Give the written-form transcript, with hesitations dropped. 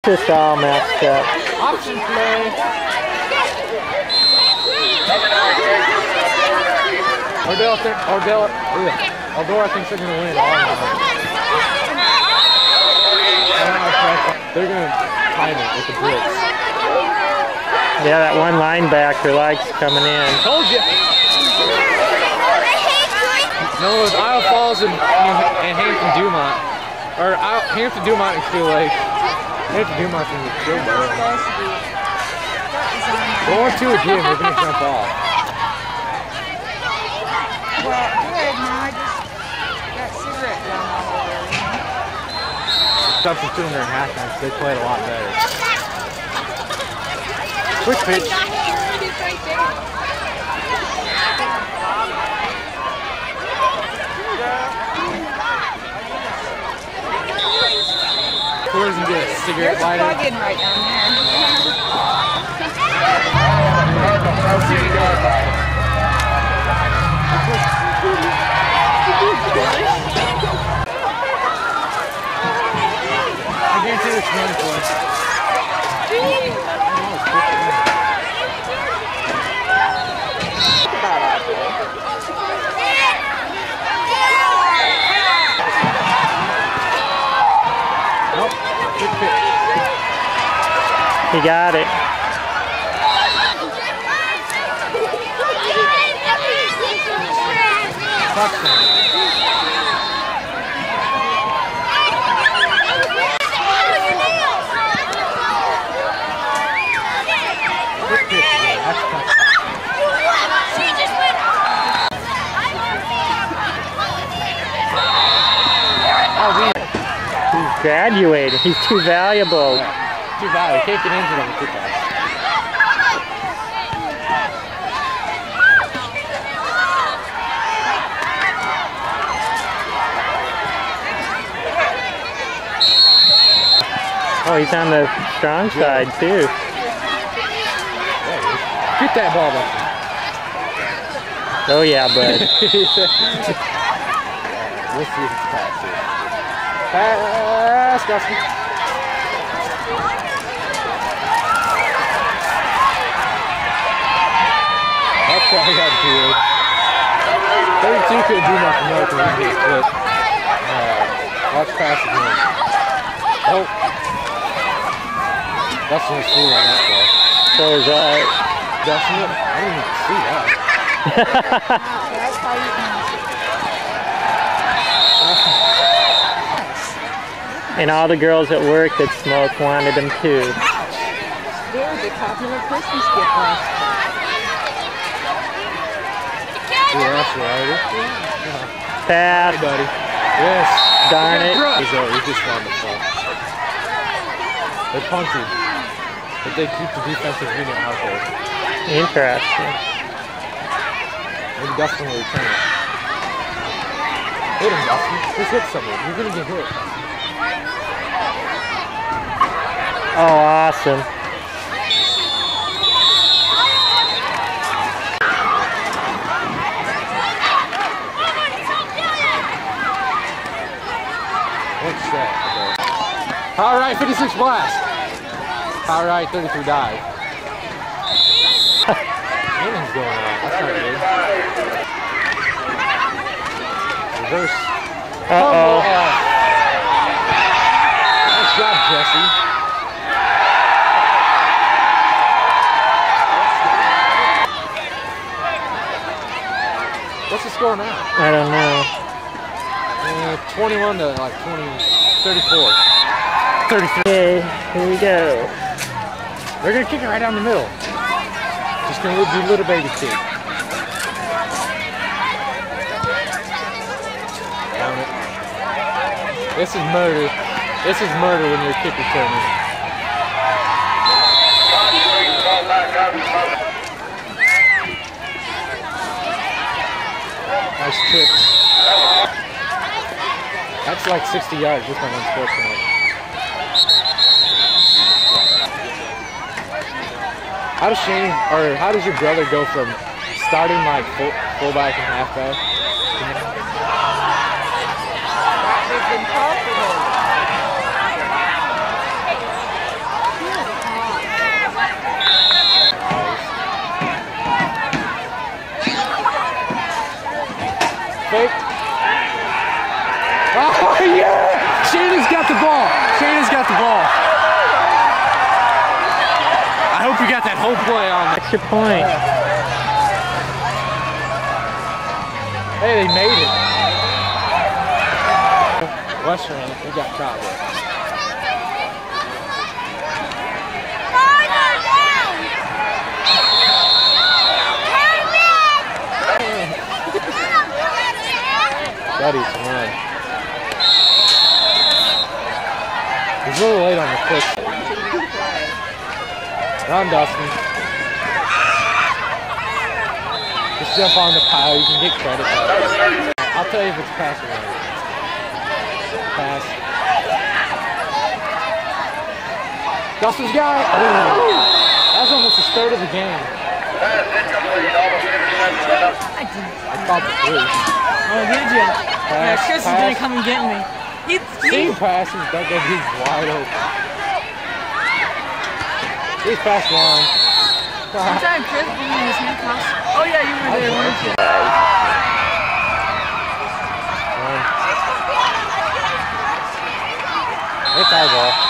just all messed up. Option play. Eldora thinks they're going to win it all now. They're going to time it with the blitz. Yeah, that one linebacker likes coming in. Told you. No, it was Isle Falls and Hampton Dumont. Or Hampton Dumont and Clear Lake. Hampton Dumont's in the field goal. Going to again, they're going to jump off. Well, good. Now I just got cigarette gum all over. Substituting their halftime, they played a lot better. Quick pitch. Who doesn't get a cigarette lighter? There's a plug-in right down there. I guarantee it's money for us. Nope. Good pitch. He got it. Touchdown. He's graduated. He's too valuable. Yeah. Too bad. He can't get injured on the football. Oh, he's on the strong side too. Get that ball back. Oh yeah, bud. We'll see if it's past here. Pass, Dustin. That's probably got to do it. 32 couldn't do nothing more because he gets split. Watch pass again. Oh. Dustin was fool on that ball. So is that. Dustin, I didn't even see that. That's how you can. And all the girls at work that smoke wanted them too. There's a popular Christmas gift last year. Yeah, that's right. Pass. Hey, buddy. Yes. Darn it. He just found the ball. They're punting, but they keep the defensive unit out there. Interesting. Maybe Dustin will return it. Hit him, Dustin. Just hit someone. You're going to get hit. Oh, awesome. What's that? Power right, 56 blast. Power right, 33 dive. Innings going on. That's not good. Reverse. Uh-oh. Nice job, Jesse. What's the score now? I don't know. 21 to like 34. 33. Okay, here we go. They're going to kick it right down the middle. Just going to do little baby kick. Down it. This is murder. This is murder when you're a kick returner. Nice trips. That's like 60 yards just on unsportsmanlike. How does Shane, or how does your brother go from starting like fullback and halfback? They've been taught for No play on that. Extra point. Hey, they made it. Western, we got caught there. Buddy's run. He's a little late on the push. Run, Dustin. Just jump on the pile. You can get credit for it. I'll tell you if it's pass or not. Pass. Dustin's got it. That was almost his third of the game. I caught the three. Oh, did you? Yeah, Pass, Chris is pass. gonna come and get me. Team passes, that guy he's wide open. He's past one. One time Chris was in his handcuffs. Oh yeah, you were there, weren't you? It's our ball.